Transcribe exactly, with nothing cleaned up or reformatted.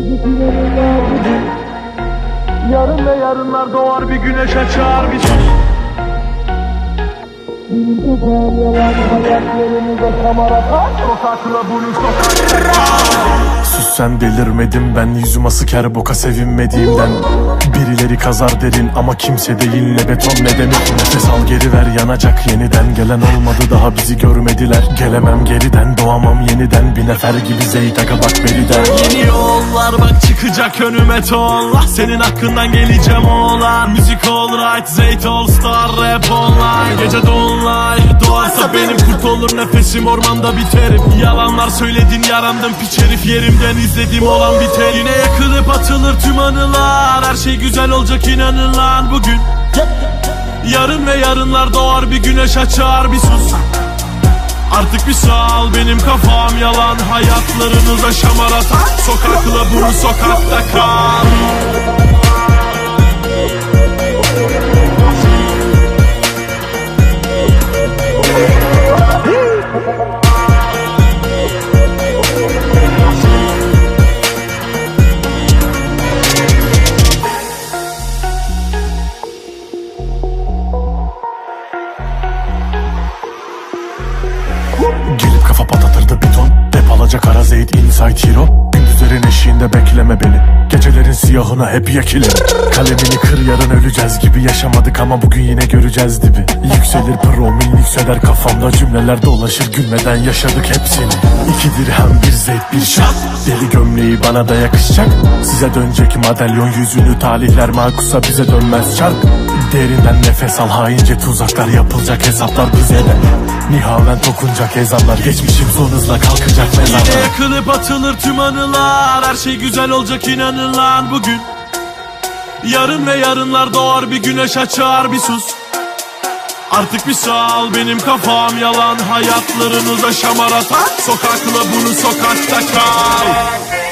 olacak inanırlar bugün. Yarın ve yarınlar doğar, bir güneş açar, bir sus. Benim kafam yalan, hayatlarımıza kamarata. Sokakla bunu sokakta. Sus sen, delirmedim ben, yüzüm asık her boka sevinmediğimden. Birileri kazar derin ama kimse değil, ne beton ne demir. Nefes al geri ver, yanacak yeniden. Gelen olmadı daha, bizi görmediler. Gelemem geriden, doğamam yeniden. Bir nefer gibi Zeytaka bak beriden. Yeni yollar bak çıkacak önüme tonla. Senin hakkından geleceğim oğlan. Müzik alright, Zeyt all star, rap online. Gece dolunay doğarsa benim kurt olur nefesim, ormanda biterim. Yalanlar söyledin yarandım piç herif, yerimden izlediğim olan biter. Yine yakılıp atılır tüm anılar, her şey güzel olacak inanın lan bugün. Yarın ve yarınlar doğar, bir güneş açar, bir sus. Artık bir sal, benim kafam yalan, hayatlarınıza şamaratan. Sokakla bunu sokakta kal. Gelip kafa patlatırdı beton, dep alacak ara Zeyt inside hero. Gündüzlerin eşiğinde bekleme beni, gecelerin siyahına hep yekilerim. Kalemini kır, yarın öleceğiz gibi, yaşamadık ama bugün yine göreceğiz dibi. Yükselir promil, yükseder kafamda cümleler dolaşır, gülmeden yaşadık hepsini. İki dirhem bir Zeyt bir şat, deli gömleği bana da yakışacak. Size dönecek madalyon yüzünü, talihler makusa bize dönmez çark. Derinden nefes al, haince tuzaklar yapılacak, hesaplar bize de. Nihaven okunacak ezanlar, geçmişim son hızla kalkacak mezarlar. Yine yakılıp atılır tüm anılar, her şey güzel olacak inanın lan bugün. Yarın ve yarınlar doğar, bir güneş açar, bir sus. Artık bir sal, benim kafam yalan, hayatlarınıza şamaratan. Sokakla bunu sokakta kal.